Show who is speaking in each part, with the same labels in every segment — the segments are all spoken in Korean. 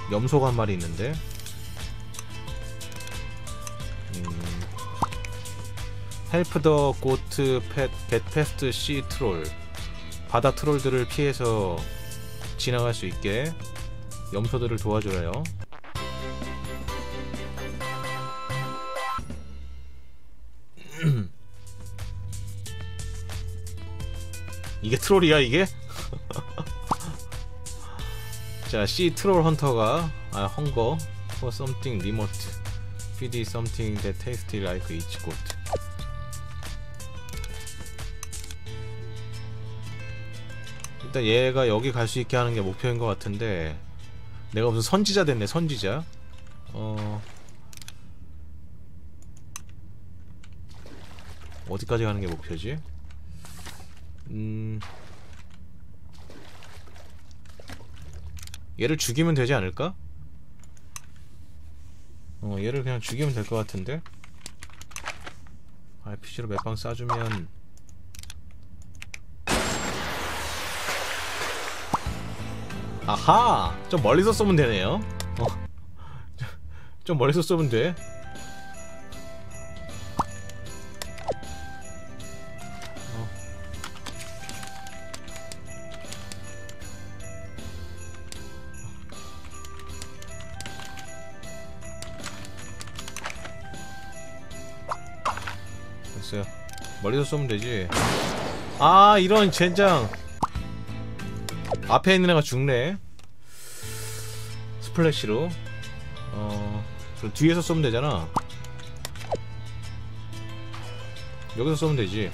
Speaker 1: 염소가 한 마리 있는데. 헬프 더 고트 겟 패스트 씨 트롤. 바다 트롤들을 피해서 지나갈 수 있게 염소들을 도와줘요. 이게 트롤이야 이게? 자, 씨 트롤 헌터가 헝거 for something remote. feed something that tastes like each goat. 일단 얘가 여기 갈 수 있게 하는 게 목표인 것 같은데, 내가 무슨 선지자 됐네. 선지자. 어디까지 가는 게 목표지? 얘를 죽이면 되지 않을까? 얘를 그냥 죽이면 될 것 같은데? RPG로 몇 방 쏴주면. 아하! 좀 멀리서 쏘면 되네요. 좀 멀리서 쏘면 돼. 됐어요. 멀리서 쏘면 되지. 아, 이런 젠장. 앞에 있는 애가 죽네. 스플래시로. 그럼 뒤에서 쏘면 되잖아. 여기서 쏘면 되지.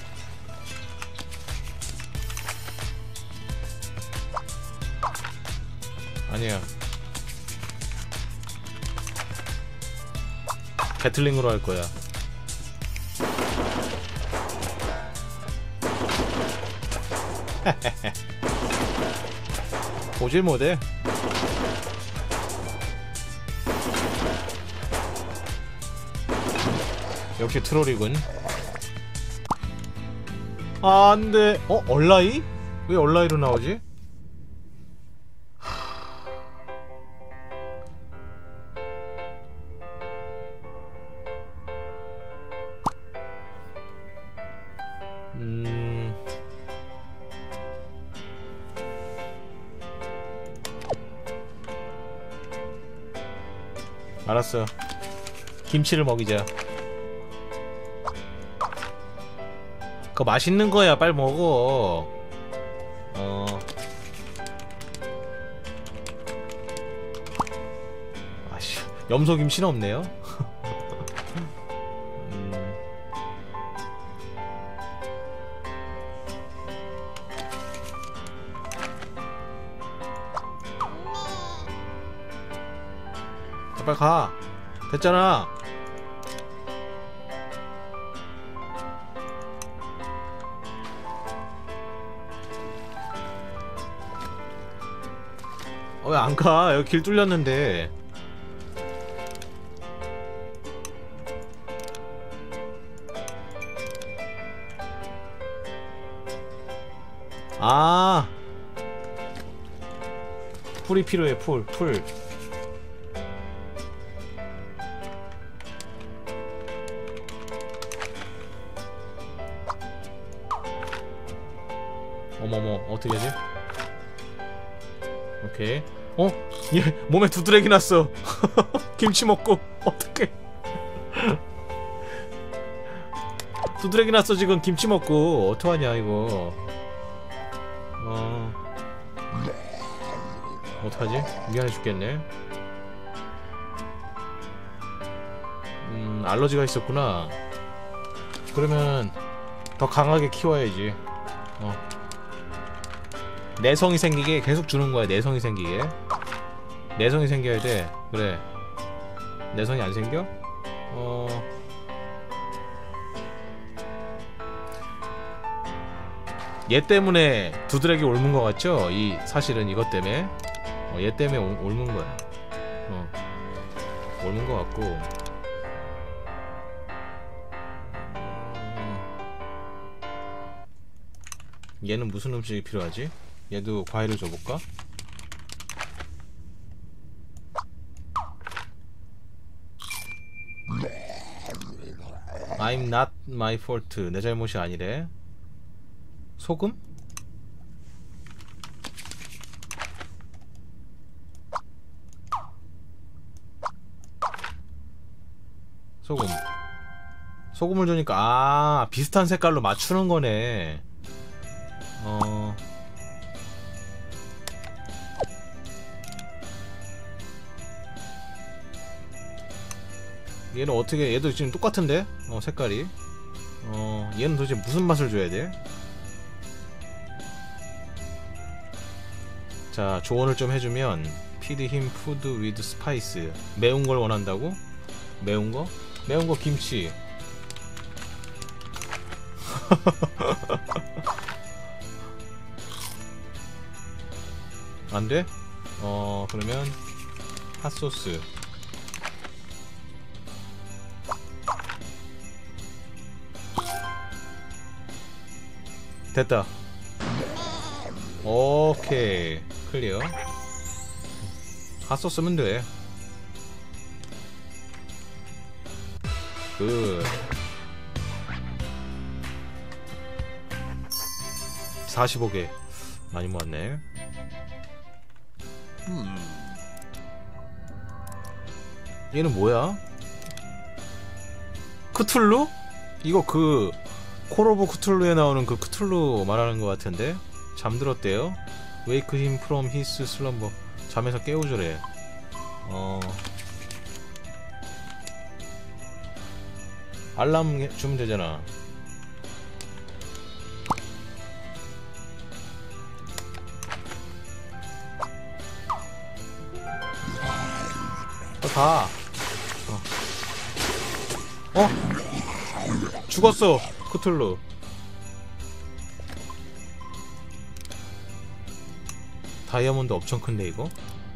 Speaker 1: 아니야. 배틀링으로 할 거야. 보질 못해. 역시 트롤이군. 아, 안돼. 얼라이? 왜 얼라이로 나오지? 알았어. 김치를 먹이자. 그거 맛있는 거야. 빨리 먹어. 아씨, 염소 김치는 없네요. 빨리 가. 됐잖아. 왜 안 가? 여기 길 뚫렸는데. 아, 풀이 필요해. 풀. 어머머, 어떻게 하지? 오케이. 얘 몸에 두드러기 났어. 김치 먹고. 어떡해. 두드러기 났어 지금. 김치 먹고. 어떡하냐 이거. 어떡하지? 미안해 죽겠네. 알러지가 있었구나. 그러면 더 강하게 키워야지. 내성이 생기게 계속 주는 거야. 내성이 생기게. 내성이 생겨야 돼. 그래. 내성이 안 생겨? 얘 때문에 두드러기 옮은 거 같죠? 사실은 이것 때문에. 얘 때문에 옮은 거야. 옮은 거 같고. 얘는 무슨 음식이 필요하지? 얘도 과일을 줘볼까? I'm not my fault. 내 잘못이 아니래. 소금? 소금. 소금을 주니까 아 비슷한 색깔로 맞추는 거네. 얘는 어떻게 얘도 지금 똑같은데 색깔이 얘는 도대체 무슨 맛을 줘야 돼? 자 조언을 좀 해주면 feed him food with spice. 매운 걸 원한다고? 매운 거? 매운 거 김치. 안 돼? 그러면 핫소스. 됐다. 오케이 클리어. 핫소스면 돼. 굿. 45개 많이 모았네. 얘는 뭐야? 크툴루? 이거 그 콜 오브 크툴루에 나오는 그 크툴루 말하는 것 같은데. 잠들었대요. Wake him from his slumber. 잠에서 깨우주래. 알람 주면 되잖아. 가. 죽었어 크툴루. 다이아몬드 엄청 큰데 이거?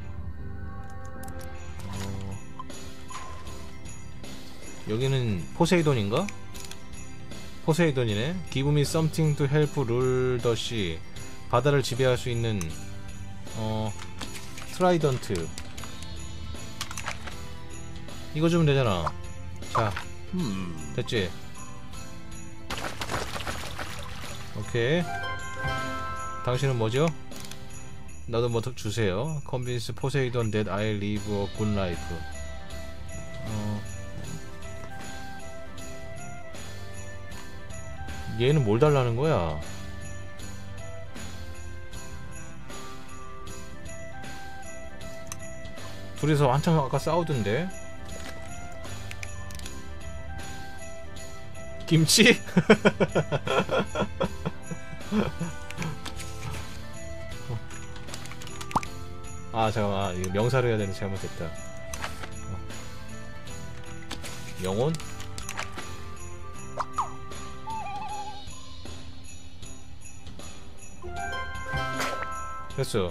Speaker 1: 여기는 포세이돈인가? 포세이돈이네. Give me something to help rule the sea. 바다를 지배할 수 있는 트라이던트. 이거 주면 되잖아. 자, 됐지? 오케이. 당신은 뭐죠? 나도 뭐 주세요. Convince Poseidon that I'll live a good life. 얘는 뭘 달라는 거야? 둘이서 한참 아까 싸우던데? 김치? 아 잠깐만, 이거 명사로 해야 되는데 잘못했다. 영혼? 됐어.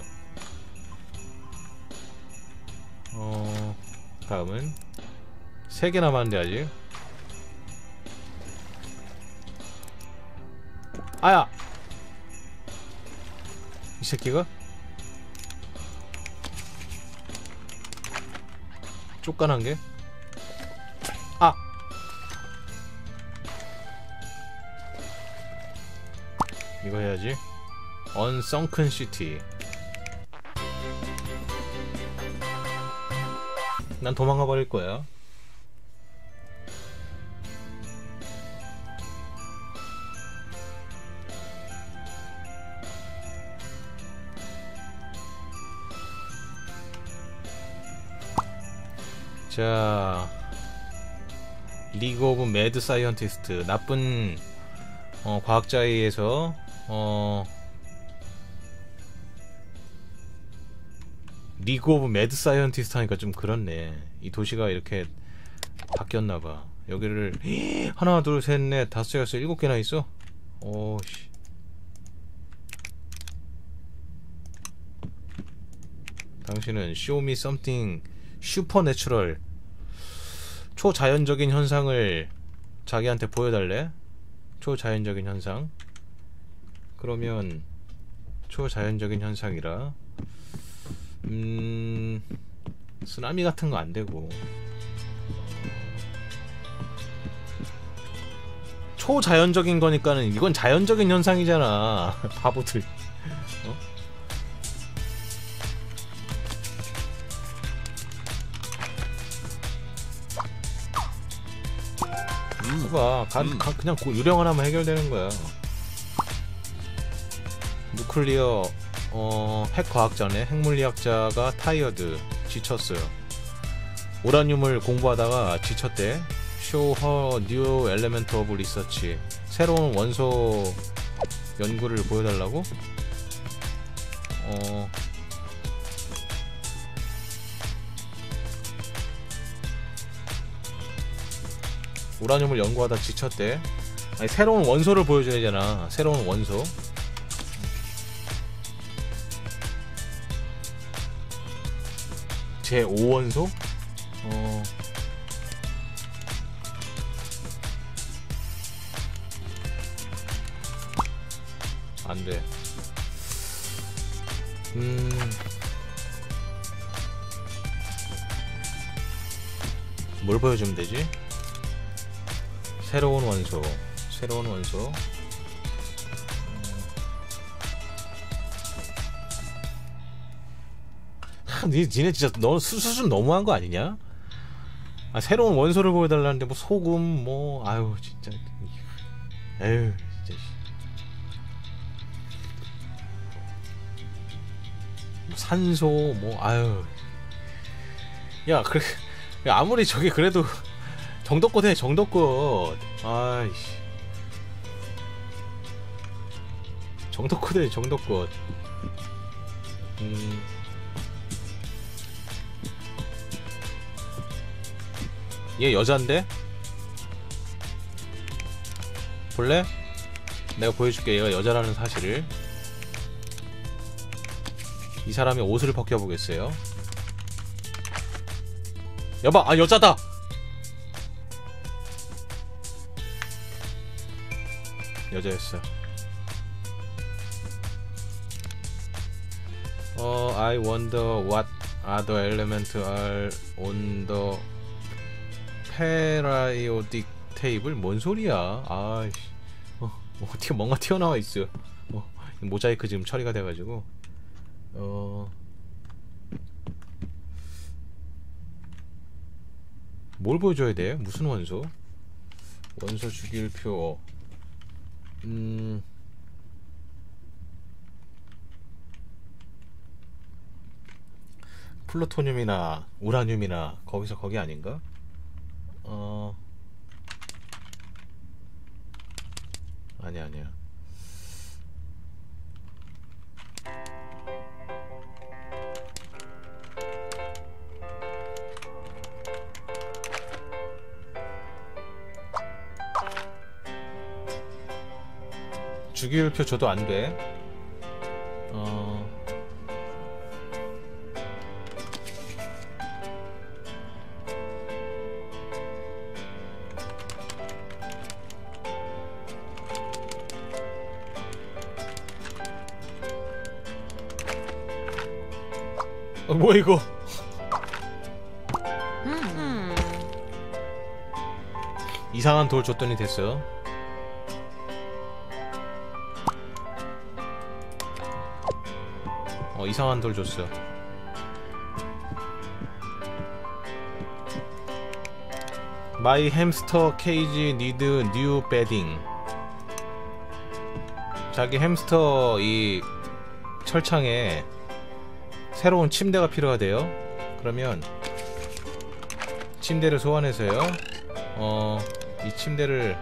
Speaker 1: 다음은 3개 남았는데 아직. 아야! 이 새끼가? 쫓간한 게? 아! 이거 해야지. Unsunken City. 난 도망가 버릴 거야. 자, 리그 오브 매드 사이언티스트. 나쁜 과학자에 의해서 리그 오브 매드 사이언티스트 하니까 좀 그렇네. 이 도시가 이렇게 바뀌었나봐. 여기를 하나 둘 셋 넷 다섯 여섯 7개나 있어? 오씨. 당신은 show me something 슈퍼내추럴. 초자연적인 현상을 자기한테 보여달래? 초자연적인 현상. 그러면 초자연적인 현상이라 쓰나미 같은 거 안 되고 초자연적인 거니까는 이건 자연적인 현상이잖아. 바보들. 어? 봐봐. 그냥 유령을 하면 해결되는 거야. 누클리어 핵과학자네. 핵물리학자가 타이어드. 지쳤어요. 우라늄을 공부하다가 지쳤대. Show her new element of research. 새로운 원소 연구를 보여달라고? 우라늄을 연구하다 지쳤대. 아니, 새로운 원소를 보여줘야 되잖아. 새로운 원소. 제5원소? 안돼. 뭘 보여주면 되지? 새로운 원소. 새로운 원소. 니네 진짜 너 수준 너무한 거 아니냐? 아, 새로운 원소를 보여달라는데 뭐 소금 뭐 아유 진짜. 에휴 진짜. 뭐 산소 뭐 아유. 야 그래 아무리 저게 그래도 정도껏 해. 정도껏. 아이씨. 정도껏 해. 정도껏. 얘 여잔데? 볼래? 내가 보여줄게. 얘가 여자라는 사실을. 이 사람이 옷을 벗겨보겠어요. 여봐! 아 여자다! 여자였어. I wonder what other elements are on the periodic table? 뭔 소리야? 아이씨. 어떻게 뭔가 튀어나와 있어. 모자이크 지금 처리가 돼가지고. 뭘 보여줘야 돼? 무슨 원소? 원소 주기율표. 플루토늄이나 우라늄이나 거기서 거기 아닌가? 아니야. 주기율표 줘도 안 돼. 뭐야 이거? 이상한 돌 줬더니 됐어. 이상한 돌 줬어. My hamster cage need new bedding. 자기 햄스터 이 철창에 새로운 침대가 필요하대요. 그러면 침대를 소환해서요. 이 침대를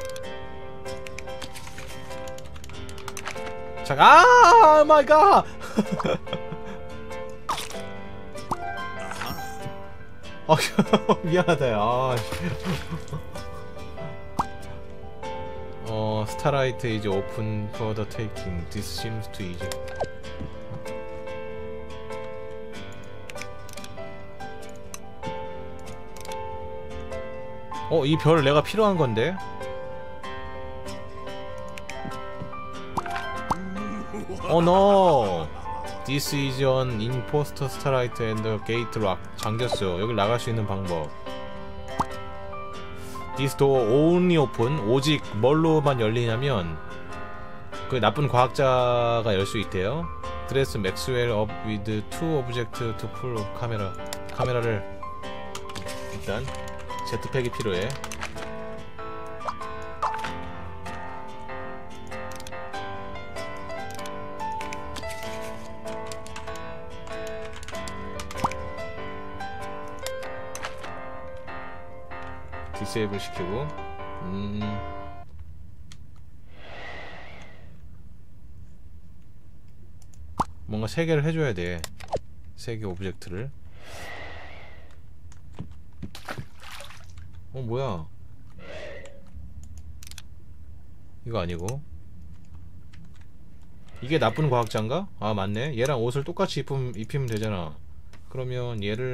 Speaker 1: 아 마이 갓. 미안하다 야. 스타라이트 is open for the taking. This seems too easy. 이 별 내가 필요한 건데. no. This is an imposter starlight and the gate lock. 잠겼어. 여기 나갈 수 있는 방법. This door only open. 오직 뭘로만 열리냐면 그 나쁜 과학자가 열 수 있대요. Dress Maxwell up with two objects to pull 카메라. 카메라를 일단 제트팩이 필요해. 디세이블 시키고 뭔가 3개를 해줘야 돼. 3개 오브젝트를. 뭐야 이거 아니고 이게 나쁜 과학자인가? 아 맞네. 얘랑 옷을 똑같이 입히면 되잖아. 그러면 얘를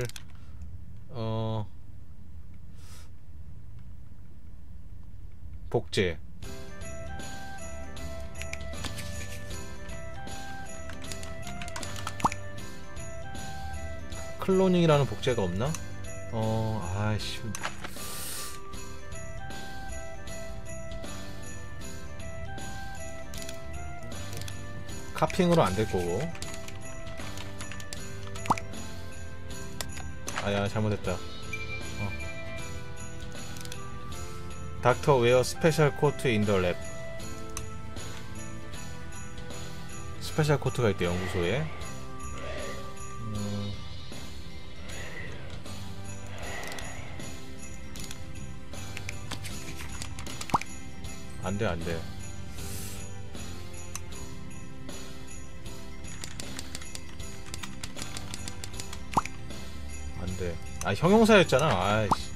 Speaker 1: 복제. 클로닝이라는 복제가 없나? 아이씨. 카핑으로 안 될 거고. 아야 잘못했다. 닥터 웨어 스페셜 코트 인 더 랩. 스페셜 코트가 있대 연구소에. 안돼 안돼. 안돼. 아 형용사였잖아. 아이씨.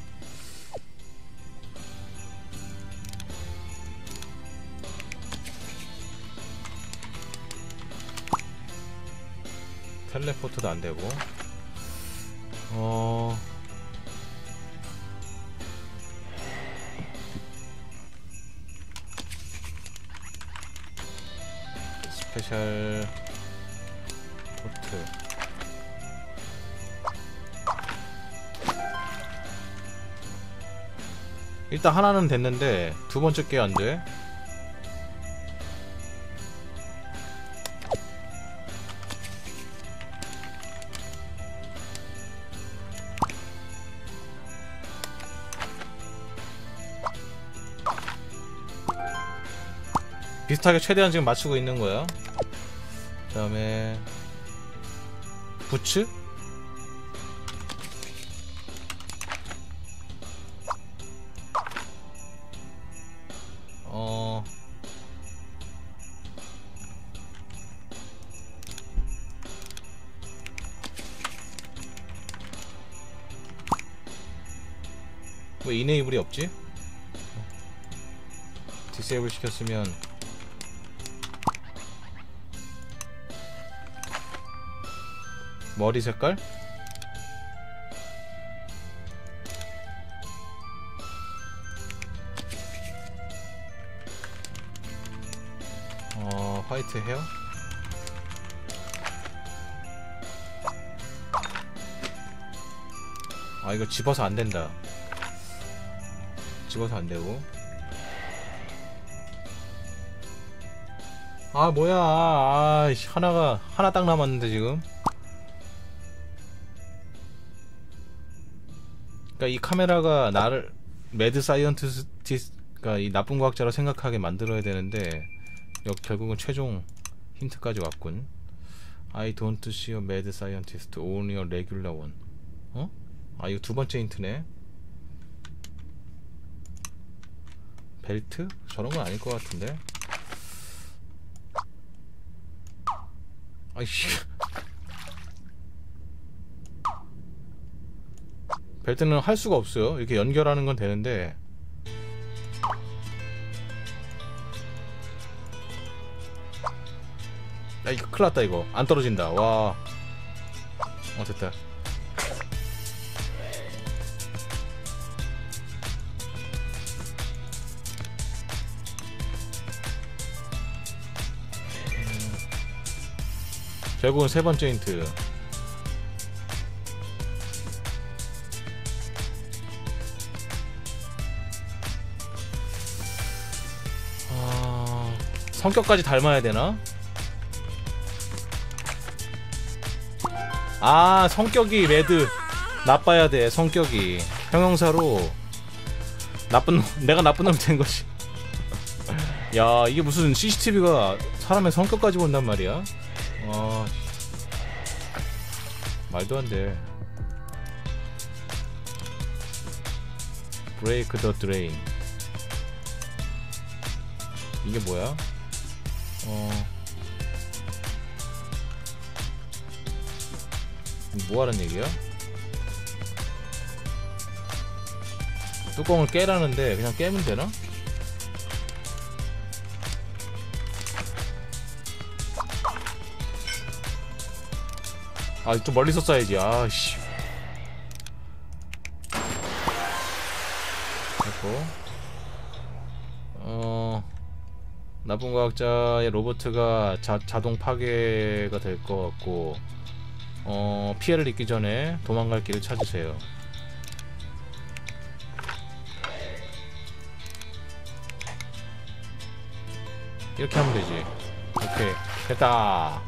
Speaker 1: 텔레포트도 안되고. 스페셜 포트. 일단 하나는 됐는데 두 번째 게 안돼. 비슷하게 최대한 지금 맞추고 있는 거야. 그 다음에 부츠? 왜 이네이블이 없지? 디세이블 시켰으면 머리 색깔? 화이트 헤어? 아 이거 집어서 안된다. 집어서 안되고. 아 뭐야. 아이씨 하나 딱 남았는데 지금. 그러니까 이 카메라가 나를 매드 사이언티스트가 이 나쁜 과학자로 생각하게 만들어야 되는데 결국은 최종 힌트까지 왔군. I don't see a mad scientist, only a regular one. 아 이거 두 번째 힌트네. 벨트? 저런 건 아닐 것 같은데. 아이씨. 벨트는 할 수가 없어요. 이렇게 연결하는 건 되는데. 야 이거 큰일났다. 이거 안 떨어진다. 와. 됐다. 결국은 세 번째 힌트. 성격까지 닮아야 되나? 아, 성격이 레드 나빠야 돼. 성격이 형용사로 나쁜 놈, 내가 나쁜 놈이 된 거지. 야, 이게 무슨 CCTV가 사람의 성격까지 본단 말이야? 말도 안 돼. 브레이크 더 드레인. 이게 뭐야? 뭐하는 얘기야? 뚜껑을 깨라는데 그냥 깨면 되나? 아, 좀 멀리서 쏴야지. 아씨. 됐고. 나쁜 과학자의 로버트가 자동 파괴가 될 것 같고, 피해를 입기 전에 도망갈 길을 찾으세요. 이렇게 하면 되지. 오케이, 됐다.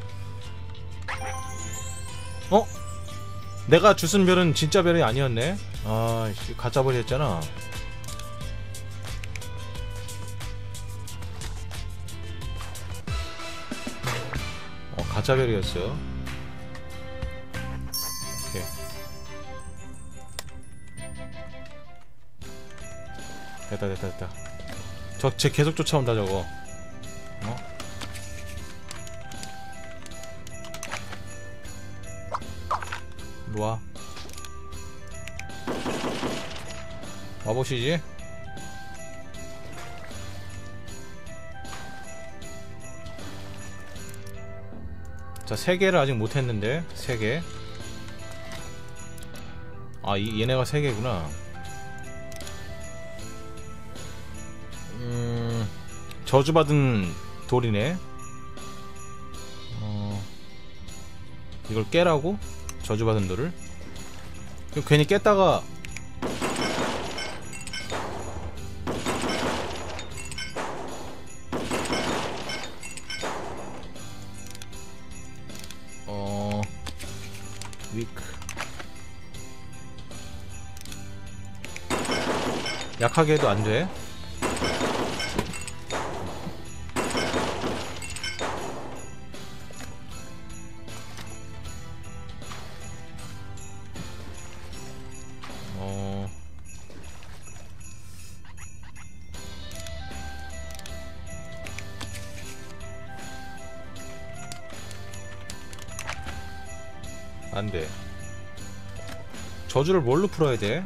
Speaker 1: 내가 주순 별은 진짜 별이 아니었네. 아, 가짜 별이었잖아. 가짜 별이었어. 오케이. 됐다. 쟤 계속 쫓아온다 저거. 일로와. 와보시지. 자, 3개를 아직 못했는데. 3개. 아, 얘네가 3개구나. 저주받은 돌이네. 이걸 깨라고? 저주받은 돌을? 괜히 깼다가 위크 약하게 해도 안 돼. 안 돼. 저주를 뭘로 풀어야 돼?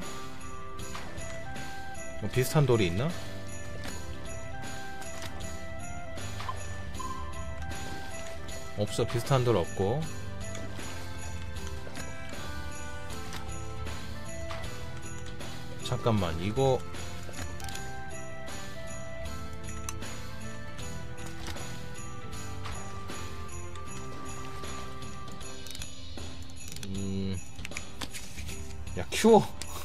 Speaker 1: 뭐 비슷한 돌이 있나? 없어. 비슷한 돌 없고. 잠깐만, 이거 야, 큐어.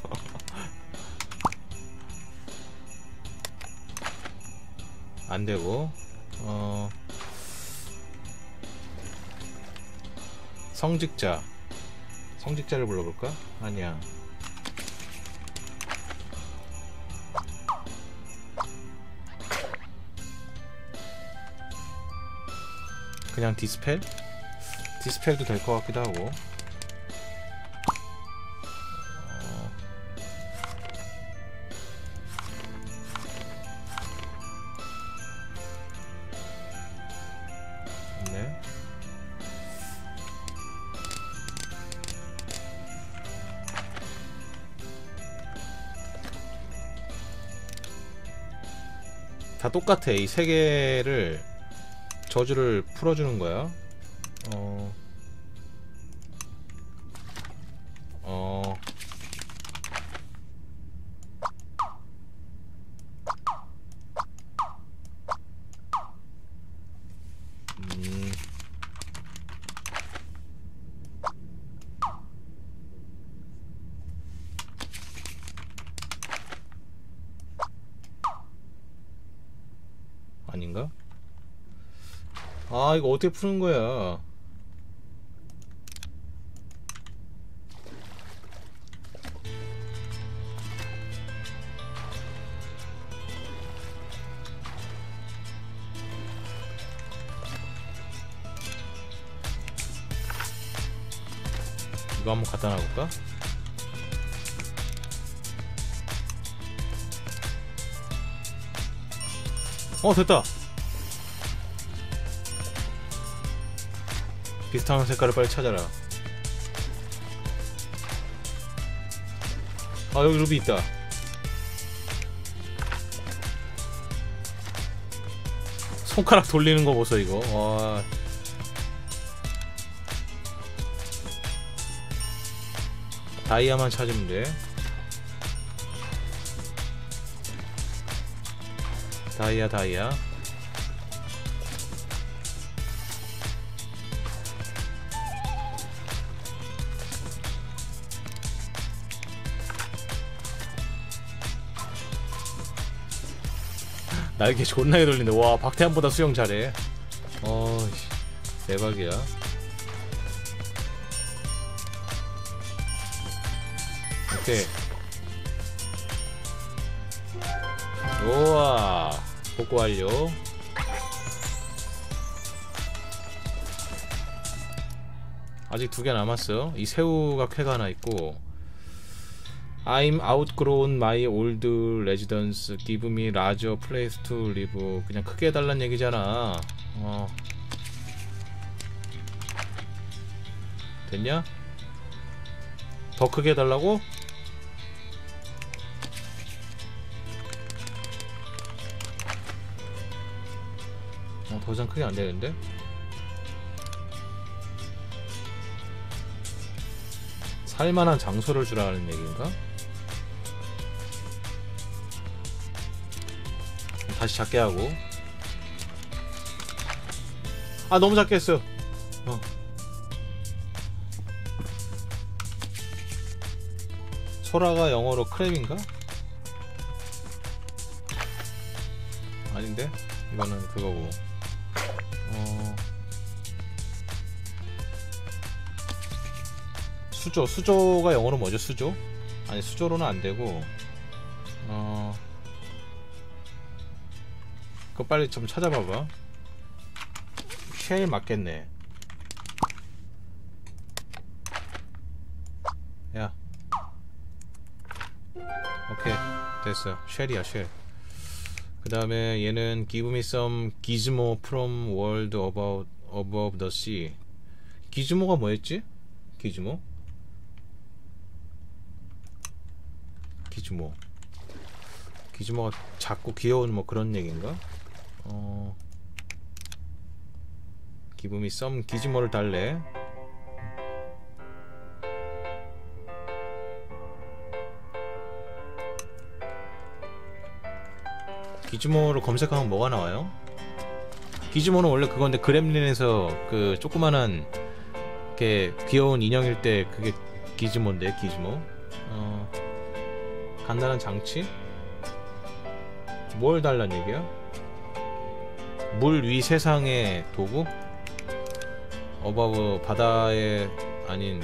Speaker 1: 안되고. 성직자를 불러볼까? 아니야. 그냥 디스펠? 디스펠도 될 것 같기도 하고. 네. 다 똑같아. 이 세 개를 저주를 풀어주는 거야. 아닌가? 아 이거 어떻게 푸는 거야? 이거 한번 갖다 놔볼까? 됐다. 비슷한 색깔을 빨리 찾아라. 여기 루비 있다. 손가락 돌리는 거 보소 이거. 와. 다이아만 찾으면 돼. 다이아. 날개 존나게 돌리네. 와, 박태환보다 수영 잘해. 대박이야. 오케이. 우와, 복구 완료. 아직 2개 남았어. 이 새우가 쾌가 하나 있고. I'm outgrown my old residence. Give me larger place to live. 그냥 크게 해달란 얘기잖아. 됐냐? 더 크게 해달라고? 더 이상 크게 안되는데? 살만한 장소를 주라는 얘기인가? 다시 작게 하고. 너무 작게 했어. 소라가 영어로 크랩인가? 아닌데? 이거는 그거고. 수조가 영어로 뭐죠? 수조? 아니 수조로는 안되고. 그거 빨리 좀 찾아봐봐. 쉘 맞겠네. 야, 오케이 됐어. 쉘이야 쉘. 그 다음에 얘는 Give me some gizmo from world above the sea. 기즈모가 뭐였지? 기즈모가 작고 귀여운 뭐 그런 얘기인가? Give me some 기즈모를 달래. 기즈모를 검색하면 뭐가 나와요? 기즈모는 원래 그건데 그렘린에서 그 조그만한 이렇게 귀여운 인형일 때 그게 기즈모인데. 기즈모. 간단한 장치? 뭘 달란 얘기야? 물 위 세상의 도구? 어바브 바다에 아닌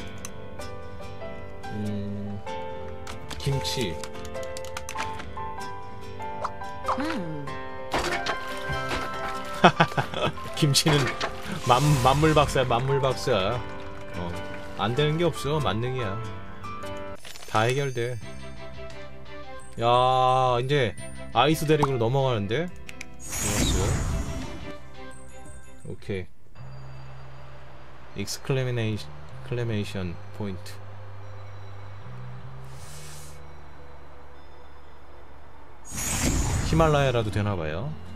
Speaker 1: 김치. 김치는 만물 박사야. 안 되는 게 없어. 만능이야. 다 해결돼. 야, 이제 아이스 대륙으로 넘어가는데. 좋았어. 오케이. exclamation 포인트. 히말라야라도 되나봐요.